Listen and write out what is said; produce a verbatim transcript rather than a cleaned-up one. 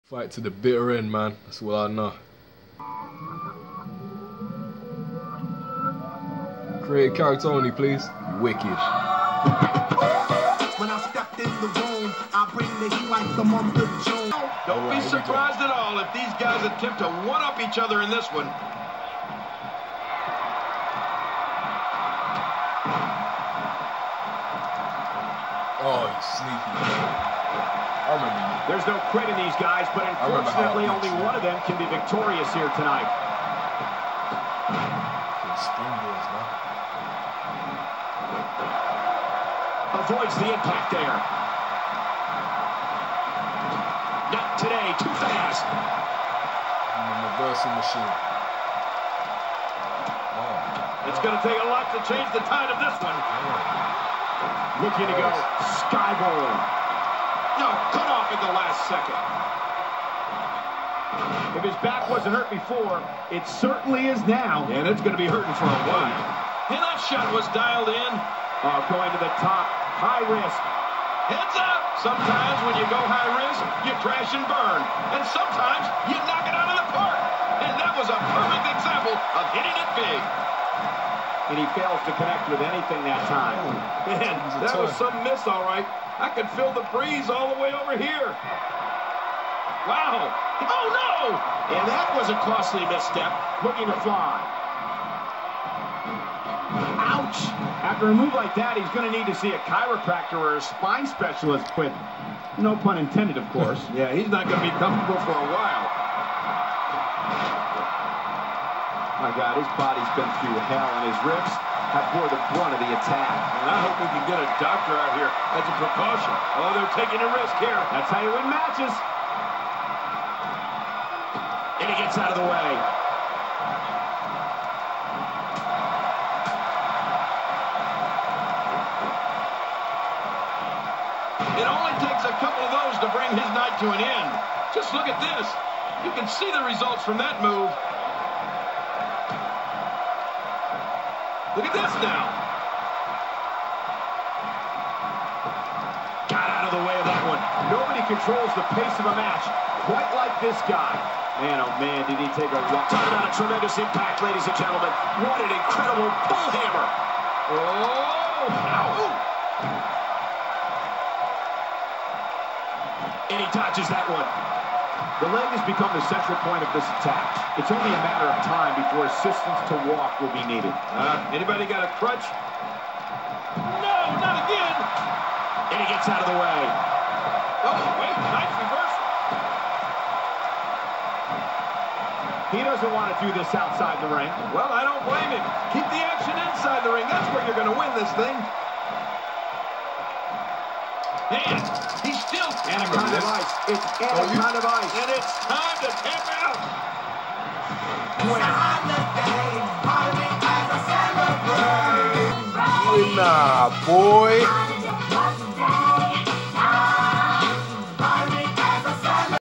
Fight to the bitter end, man. That's what I know. Create character only, please. Wicked. When I stepped in the room, I bring the heat like the month of June. Don't right, be surprised at all if these guys attempt to one-up each other in this one. Oh, he's sneaky. I remember you. There's no quit in these guys, but unfortunately only one of them can be victorious here tonight. Springboards, man. Avoids the impact there. Not today, too fast. I'm a reversal machine. Oh. It's going to take a lot to change the tide of this one. Oh. Looking to go skyboard. No, cut off at the last second. If his back wasn't hurt before, it certainly is now. And it's going to be hurting for a while. And that shot was dialed in. Oh, going to the top. High risk. Heads up. Sometimes when you go high risk, you crash and burn. And sometimes you knock it out of the park. And that was a perfect example of hitting it big. And he fails to connect with anything that time. Man, that was some miss, all right. I can feel the breeze all the way over here. Wow. Oh, no! And that was a costly misstep. Looking to fly. Ouch! After a move like that, he's going to need to see a chiropractor or a spine specialist quit. No pun intended, of course. Yeah, he's not going to be comfortable for a while. My God, his body's been through hell, and his ribs have bore the brunt of the attack. And I hope we can get a doctor out here as a precaution. Oh, they're taking a risk here. That's how you win matches. And he gets out of the way. It only takes a couple of those to bring his night to an end. Just look at this. You can see the results from that move. Look at this now. Got out of the way of that one. Nobody controls the pace of a match quite like this guy. Man, oh man, did he take a walk. Talking about a tremendous impact, ladies and gentlemen. What an incredible bull hammer. Oh, ow. And he dodges that one. The leg has become the central point of this attack. It's only a matter of time before assistance to walk will be needed. Uh, anybody got a crutch? No, not again. And he gets out of the way. Oh, wait, nice reversal. He doesn't want to do this outside the ring. Well, I don't blame him. Keep the action inside the ring. That's where you're going to win this thing. And he's still... Anaconda of ice. It's Anaconda of ice. And it's time to tap out. Nah, boy.